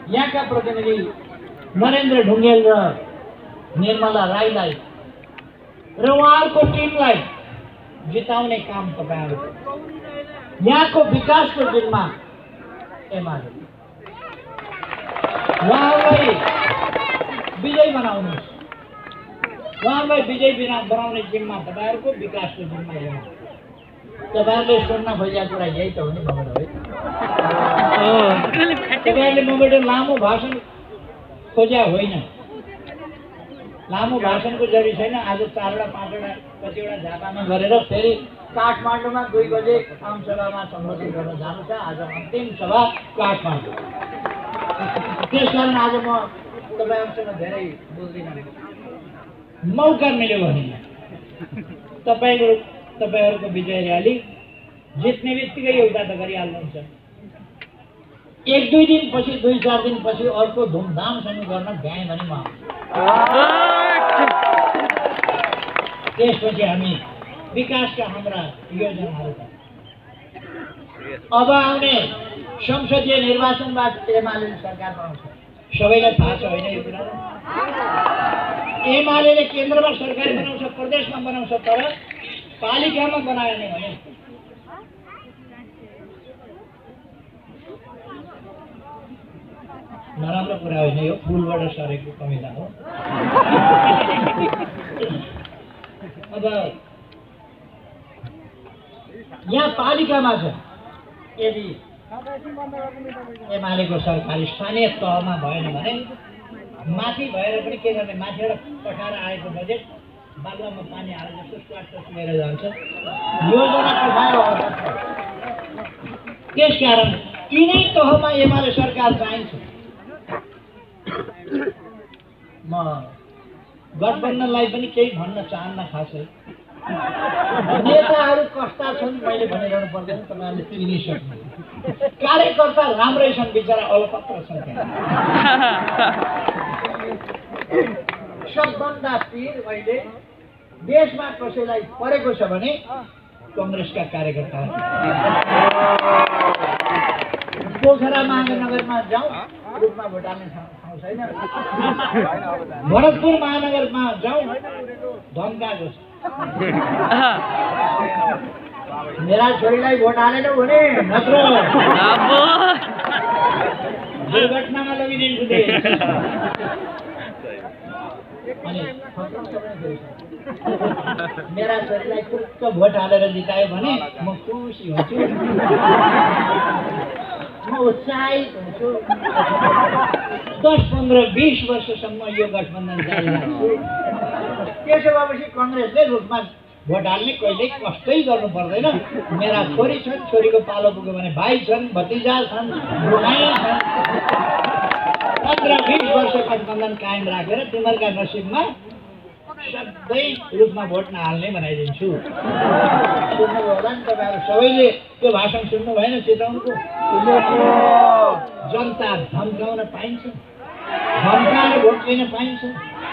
यहाँका प्रतिनिधि नरेन्द्र ढुङ्गेल र निर्मला राईलाई र उहाँहरूको टिमलाई जिताउने काम तपाईहरुको यहाँको विकासको जिम्मा एमाले उहाँलाई विजय बनाउनुहोस् उहाँलाई विजय बनाउने जिम्मा तपाईहरुको विकासको जिम्मा एमाले तपाईहरुले सुन्न खोजेको कुरा यही त हो नि मबाट है तपाईहरुले मबाट लामो भाषण खोज्या होइन लामो भाषणको जरुरी छैन आज 4 वटा 5 वटा कतिवटा झापामा गरेर फेरि काठमाडौँमा 2 बजे आमसभामा सम्बोधन गर्न जानु छ आज अन्तिम सभा काठमाडौँ त्यसकारण आज म तपाईहरुसँग धेरै बोल्दिन मौका मिल्यो भने तपाईहरुको विजय र्याली जित्ने बित्तिकै एउटा त गरिहाल्नुहुन्छ 1-2 दिन पछि 2-4 दिन पछि अर्को धुमधामसँग गर्न भ्याए भने म त्यसपछि हामी विकासका हाम्रा योजनाहरू अब आउने संसदीय निर्वाचनबाट एमाले सरकार बनाउँछ सबैलाई थाहा छ होइन यो कुरा एमाले केन्द्रमा सरकार बनाउँछ प्रदेशमा बनाउँछ तर पालिकामा बनायो भने नराम्रो कुरा होइन यो फुलबाट सरेको कमिला हो अब यहाँ पालिकामा छ यदि एमालेको सरकार स्थानीय तहमा भएन भने माथि भएर पनि के गर्ने माथिबाट पठाएर आएको बजेट बाग्लामा पानी हाले जस्तो स्वाट लिएर जान्छ योजना पठाएर त्यसकारण यिनै तहमा एमाले सरकार चाहिन्छ म गठबन्धनलाई पनि केही भन्न चाहन्न खासै नेताहरू कस्ता छन् मैले भनिरहनु पर्दैन तपाईहरुले चिनिसक्नु कार्यकर्ता राम्रै छन् बिचरा अलपत्र छन् सबभन्दा पीर अहिले देशमा कसैलाई परेको छ भने कांग्रेसका कार्यकर्ता पोखरा महानगरमा जाउँ रूपमा भोट हाल्ने ठाउँ छैन भरतपुर महानगरमा जाउँ धम्काएको छ मेरा छोरीलाई भोट हालेनौ भने नत्र दुर्घटनामा लगिदिन्छु अनि मेरा छोरीलाई कुक्क भोट हालेर जितायो भने म खुसी हुन्छु म उत्साहित हुन्छु 10, 15, 20 वर्षसम्म यो गठबन्धन जारी राख्छु त्यसो भएपछि कांग्रेसले रूपमा भोट हाल्ने कहिल्यै कष्टै गर्नु पर्दैन मेरा छोरी छन् छोरीको पालो पुग्यो भने भाइ छन् भतिजा छन् बुढाइ छन् 15-20 वर्ष गठबन्धन कायम राखेर तिमीहरूका नसिबमा सधैँ रूपमा भोट नहाल्ने बनाइदिन्छु सुन्नुभयो होला नि तपाईँहरू सबैले त्यो भाषण सुन्नु भएन चेताउनुको जनता धम्काउन पाइन्छ धम्काएर भोट लिन पाइन्छ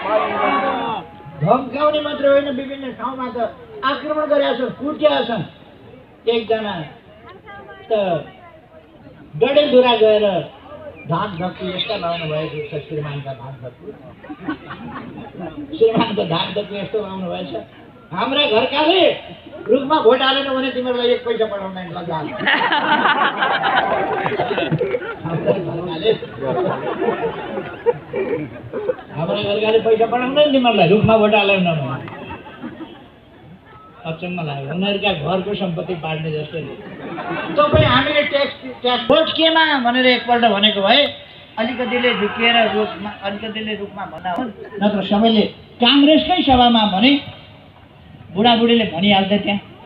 धम्काउने मात्र होइन विभिन्न ठाउँमा त आक्रमण गरेका छन् कुटेका छन् एकजना त डडेलधुरा गएर धाक धक्कु यस्ता लाउनु भएको छ श्रीमानको धाक धक्कु यस्तो लाउनु भएछ हाम्रा घरकाले रुखमा भोट हालेन भने तिमीहरूलाई 1 पैसा पठाउँदैन लग्गा हाम्रा घरकाले पैसा पठाउँदैन तिमीहरूलाई रुखमा भोट हालेन भने अचम्म लाग्यो उनीहरूका घरको सम्पत्ति बाँड्ने जस्तो तपाईँ हामीले ट्याक्स भोट केमा भनेर एकपल्ट भनेको भए अलिकतिले झुकिएर रुखमा भन्दा हो नत्र सबैले कांग्रेसकै सभामा भने बुढाबुढीले भनिहाल्थे त्यहाँ